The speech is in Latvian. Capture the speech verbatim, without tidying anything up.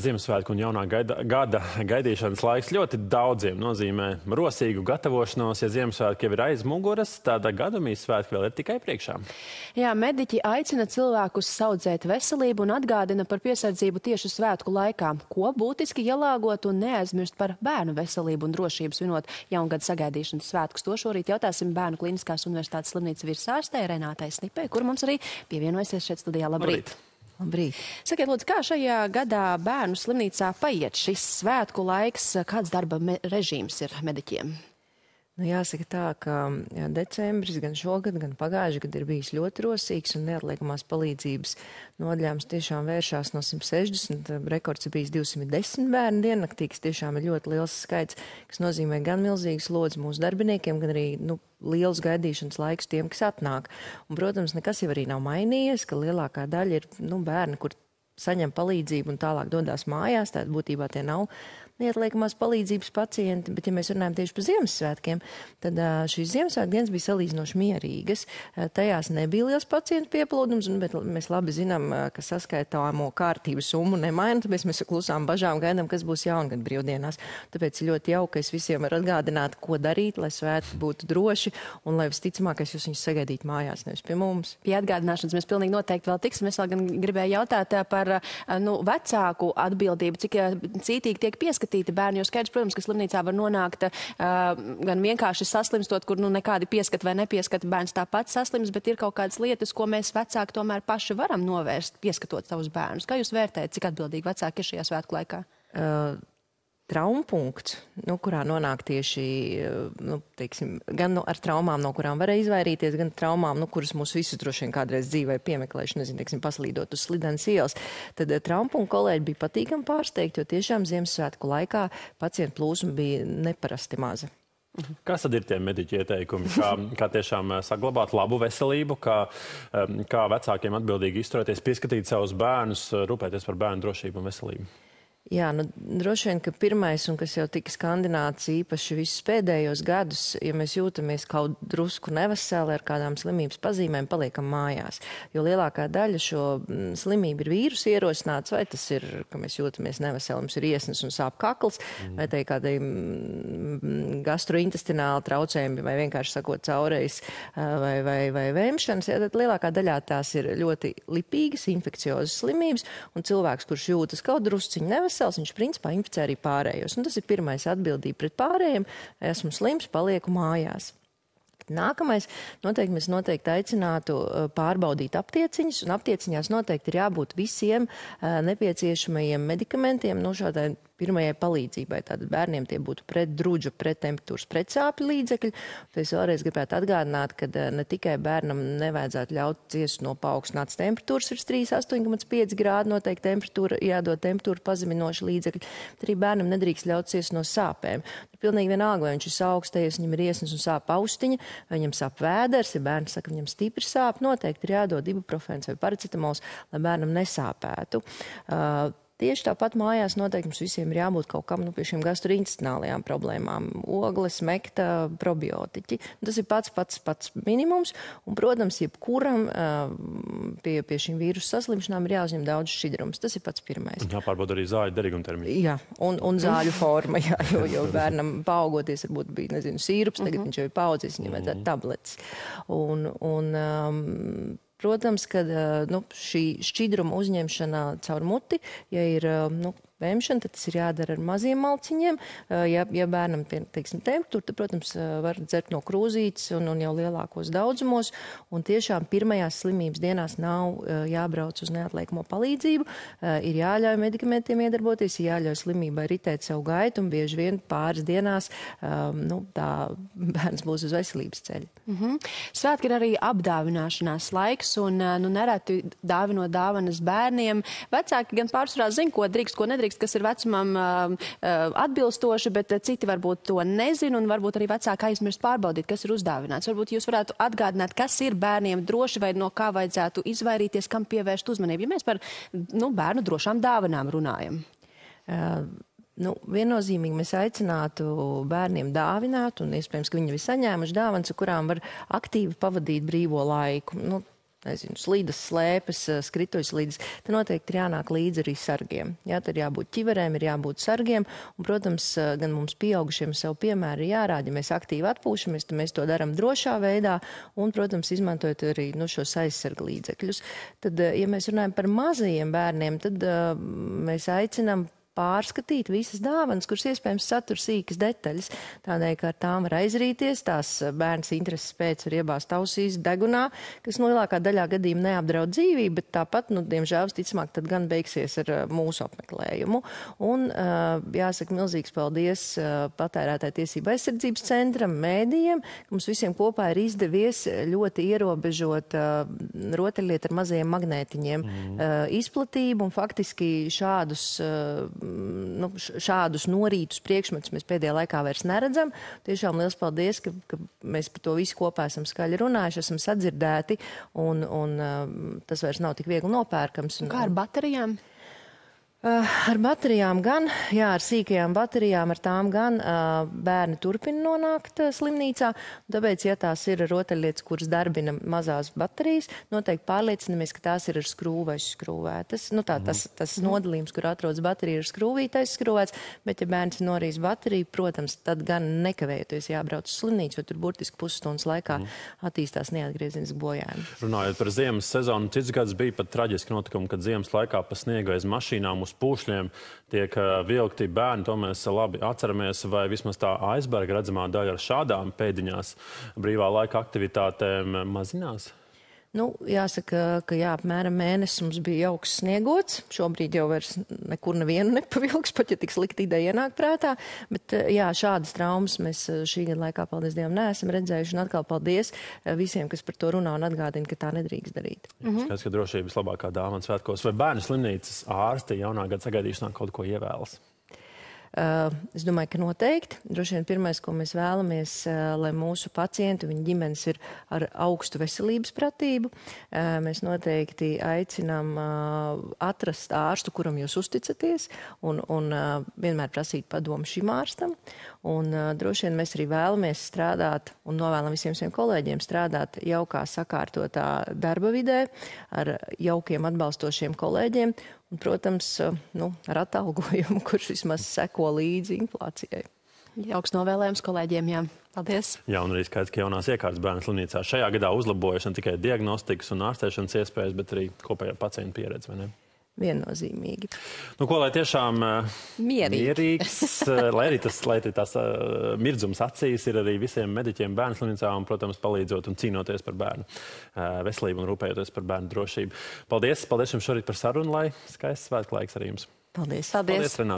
Ziemassvētku un jaunā gaida, gada gaidīšanas laiks ļoti daudziem nozīmē rosīgu gatavošanos. Ja Ziemassvētki jau ir aiz muguras, tad gadumīs svētki vēl ir tikai priekšā. Jā, mediķi aicina cilvēkus saudzēt veselību un atgādina par piesardzību tieši svētku laikā. Ko būtiski ielāgot un neaizmirst par bērnu veselību un drošību svinot jaungada sagaidīšanas svētkus. To šorīt jautāsim Bērnu Kliniskās universitātes slimnīcas virsārstei Renātai Snipei, kur mums arī pievienojusies šeit studijā. Labrīt! Labrīt. Labrīt. Sakiet, lūdzu, kā šajā gadā bērnu slimnīcā paiet šis svētku laiks, kāds darba režīms ir mediķiem? Nu, jāsaka tā, ka jā, decembris gan šogad, gan pagājuši gadu ir bijis ļoti rosīgs un neatliekamās palīdzības nodaļāms tiešām vēršās no simt sešdesmit. Rekords ir bijis divsimt desmit bērnu diennaktī, kas tiešām ir ļoti liels skaits, kas nozīmē gan milzīgas slodzes mūsu darbiniekiem, gan arī, nu, liels gaidīšanas laiks tiem, kas atnāk. Un, protams, nekas jau arī nav mainījies, ka lielākā daļa ir, nu, bērni, kur saņem palīdzību un tālāk dodās mājās, tātad būtībā tie nav neatliekamās palīdzības pacienti, bet ja mēs runājam tieši par Ziemassvētkiem, tad šīs Ziemassvētku dienas bija salīdzinoši mierīgas. Tajās nebija liels pacientu pieplūdums, bet mēs labi zinām, ka saskaitāmo kārtības summu nemaina, tāpēc mēs klusām bažām gaidām, kas būs jaungada brīvdienās. Tāpēc ir ļoti jauki, ka es visiem varu atgādināt, ko darīt, lai svētki būtu droši un lai visticamākais jūs viņus sagaidītu mājās, nevis pie mums. Pie atgādināšanas mēs pilnīgi noteikti vēl tiksim. Es vēl gan gribēju jautāt par nu, vecāku atbildību, cik cītīgi tiek pieskatīti bērni, jo skaidrs, protams, ka slimnīcā var nonākt uh, gan vienkārši saslimstot, kur nu nekādi pieskat vai nepieskata bērns tāpat saslims, bet ir kaut kādas lietas, ko mēs vecāki tomēr paši varam novērst, pieskatot savus bērnus. Kā jūs vērtējat, cik atbildīgi vecāki ir šajā svētku laikā? Uh... Traumpunkts, nu, kurā nonāk tieši, nu, teiksim, gan no, ar traumām, no kurām varēja izvairīties, gan traumām, nu, kuras mūs visus droši vien kādreiz dzīvē piemeklējuši, nezinu, teiksim, paslīdot uz slidenes ielas. Tad traumpunktu kolēģi bija patīkami pārsteigti, jo tiešām Ziemassvētku laikā pacientu plūsma bija neparasti maza. Kas tad ir tie mediķi ieteikumi? Kā, kā tiešām saglabāt labu veselību, kā, kā vecākiem atbildīgi izturēties, pieskatīt savus bērnus, rūpēties par bērnu drošību un veselību? Jā, nu, droši vien, ka pirmais, un kas jau tika skandināts īpaši visus pēdējos gadus, ja mēs jūtamies kaut drusku neveseli ar kādām slimības pazīmēm, paliekam mājās. Jo lielākā daļa šo slimību ir vīrusu ierosināts, vai tas ir, ka mēs jūtamies neveseli, mums ir iesnas un sāp kakls, mm. vai tai kādai gastrointestināli traucējumi, vai vienkārši sakot caurejas, vai, vai, vai vēmšanas. Ja, tad lielākā daļā tās ir ļoti lipīgas, infekciozas slimības, un cilvēks, kurš jūtas kaut drusciņi neveseli, viņš principā inficē arī pārējos. Un tas ir pirmais atbildība pret pārējiem. Esmu slims, palieku mājās. Nākamais, noteikti mēs noteikti aicinātu pārbaudīt aptieciņas, un aptieciņās noteikti ir jābūt visiem nepieciešamajiem medikamentiem, no šādai pirmajai palīdzībai. Tātad bērniem tie būtu pret drudžu, pret temperatūras, pret sāpju līdzekļi. Es vēlreiz gribētu atgādināt, ka ne tikai bērnam nevajadzētu ļaut ciest no paaugstinātas temperatūras, ir trīs astoņi komats pieci grādi, noteikti temperatūra, jādod temperatūra pazeminoši līdzekļi, bet arī bērnam nedrīkst ļaut ciest no sāpēm. Pilnīgi vienalga, vai viņš ir saaugstējies, viņam ir iesnas un sāp austiņa, vai viņam sāp vēders, ja bērns saka, viņam stipri sāp, noteikti ir jādod ibuprofens vai paracetamols, lai bērnam nesāpētu. Uh, Tieši tāpat mājās noteikti mums visiem ir jābūt kaut kam, nu, pie šiem gastrointestinālajām problēmām. Ogles, mekta, probiotiķi. Tas ir pats, pats, pats minimums. Un, protams, jebkuram uh, pie, pie šīm vīrusu saslimšanām ir jāuzņem daudz šķidrums. Tas ir pats pirmais. Jāpārbauda arī zāļu derīguma termiņu. Jā, un, un zāļu forma, jā, jo, jo bērnam paaugoties varbūt bija, nezinu, sīrups, tagad viņš jau ir paaudzies, viņam vajadzētu tabletes. Un, un um, protams, ka nu, šī šķidruma uzņemšana caur muti, ja ir nu, vēmšana, tad tas ir jādara ar maziem malciņiem. Ja, ja bērnam, teiksim, temperatūra, tad, protams, var dzert no krūzītes un, un jau lielākos daudzumos. Un tiešām pirmajās slimības dienās nav jābrauc uz neatliekamo palīdzību. Ir jāļauj medikamentiem iedarboties, ir jāļauj slimībai ritēt savu gaitu, un bieži vien pāris dienās nu, tā bērns būs uz veselības ceļa. Mm-hmm. Svētki ir arī apdāvināšanās laiks, un nu, nereti dāvinot dāvanas bērniem. Vecāki gan pārsvarā zina, ko drīkst, ko nedrīkst, kas ir vecumam uh, atbilstoši, bet citi varbūt to nezina, un varbūt arī vecāki aizmirst pārbaudīt, kas ir uzdāvināts. Varbūt jūs varētu atgādināt, kas ir bērniem droši vai no kā vajadzētu izvairīties, kam pievērst uzmanību, ja mēs par nu, bērnu drošām dāvanām runājam. Uh. Nu, viennozīmīgi mēs aicinātu bērniem dāvināt, un iespējams, ka viņi ir saņēmuši dāvanas, ar kurām var aktīvi pavadīt brīvo laiku. Nu, nezinu, slīdas slēpes, skrituļslīdes, tad noteikti ir jānāk līdzi arī sargiem. Jā, tad ir jābūt ķiverēm, ir jābūt sargiem, un, protams, gan mums pieaugušiem sev piemēri ir jārāda, ja mēs aktīvi atpūšamies, tad mēs to darām drošā veidā, un, protams, izmantojot arī nu, šos aizsarga līdzekļus. Tad, ja mēs runājam par mazajiem bērniem, tad uh, mēs aicinām pārskatīt visas dāvanas, kuras iespējams satur sīkas detaļas. Tādēļ, ka ar tām var aizrīties, tās bērns intereses pēc var iebāzt ausīs degunā, kas no lielākā daļā gadījumā neapdraud dzīvību, bet tāpat, nu, diemžēl, ticamāk, tad gan beigsies ar mūsu apmeklējumu. Un jāsaka milzīgs paldies Patērētāju tiesību aizsardzības centram, mēdījiem, ka mums visiem kopā ir izdevies ļoti ierobežot rotaļlietu ar mazajiem magnētiņiem mm. izplatību, un faktiski šādus Nu, šādus norītus priekšmetus mēs pēdējā laikā vairs neredzam. Tiešām liels paldies, ka, ka mēs par to visu kopā esam skaļi runājuši, esam sadzirdēti, un, un tas vairs nav tik viegli nopērkams. Kā ar baterijām? Uh, ar baterijām gan, jā, ar sīkajām baterijām, ar tām gan uh, bērni turpina nonākt uh, slimnīcā. Tāpēc, ja tās ir rotaļlietas, kuras darbina mazās baterijas, noteikti pārliecinamies, ka tās ir ar skrūvu vai skrūvētas. Nu, tā, tas, tas mm. nodalījums, kur atrodas baterija, ir skrūvītais skrūvēts, bet ja bērns ir norījis bateriju, protams, tad gan nekavējoties jābrauc uz slimnīcu, jo tur burtiski pusstundas laikā mm. attīstās neatgriezenisks bojājumi. Runājot par ziemas sezonu, cits gads bija pat traģiski notikumi, kad ziemas laikā pa sniegu aiz mašīnām uz pūšļiem tiek vilkti bērni. To mēs labi atceramies, vai vismaz tā aizberga redzamā daļa ar šādām pēdiņās brīvā laika aktivitātēm mazinās? Nu, jāsaka, ka jā, apmēram mēnesis mums bija jauks sniegots. Šobrīd jau vairs nekur nevienu nepavilks, pat ja tik slikti ideja ienāk prātā. Bet jā, šādas traumas mēs šī gada laikā, paldies Dievam, neesam redzējuši. Un atkal paldies visiem, kas par to runā un atgādina, ka tā nedrīkst darīt. Mm-hmm. Skaidrs, ka drošības labākā dāvana svētkos. Vai bērnu slimnīcas ārsti jaunā gada sagaidīšanā kaut ko ievēlas? Uh, es domāju, ka noteikti. Droši vien pirmais, ko mēs vēlamies, uh, lai mūsu pacienti, viņa ģimenes ir ar augstu veselības pratību. Uh, mēs noteikti aicinām uh, atrast ārstu, kuram jūs uzticaties, un, un uh, vienmēr prasīt padomu šim ārstam. Un uh, droši vien mēs arī vēlamies strādāt, un novēlam visiem saviem kolēģiem strādāt jaukā sakārtotā darba vidē, ar jaukiem atbalstošiem kolēģiem, un, protams, nu, ar atalgojumu, kurš vismaz seko līdzi inflācijai. Jauks novēlējums kolēģiem, jā. Paldies. Jā, un arī skaidrs, ka jaunās iekārtas bērnu slimnīcā šajā gadā uzlabojas ne tikai diagnostikas un ārstēšanas iespējas, bet arī kopējā pacienta pieredze, vai ne? Viennozīmīgi. Nu, ko lai tiešām Mierīgi. mierīgs, lai arī tas, lai tas uh, mirdzums acīs ir arī visiem mediķiem bērnu slimnīcā un, protams, palīdzot un cīnoties par bērnu uh, veselību un rūpējoties par bērnu drošību. Paldies, paldies jums šorīt par sarunu, lai skaists svētku laiks arī jums. Paldies. Paldies. Paldies, Renāte.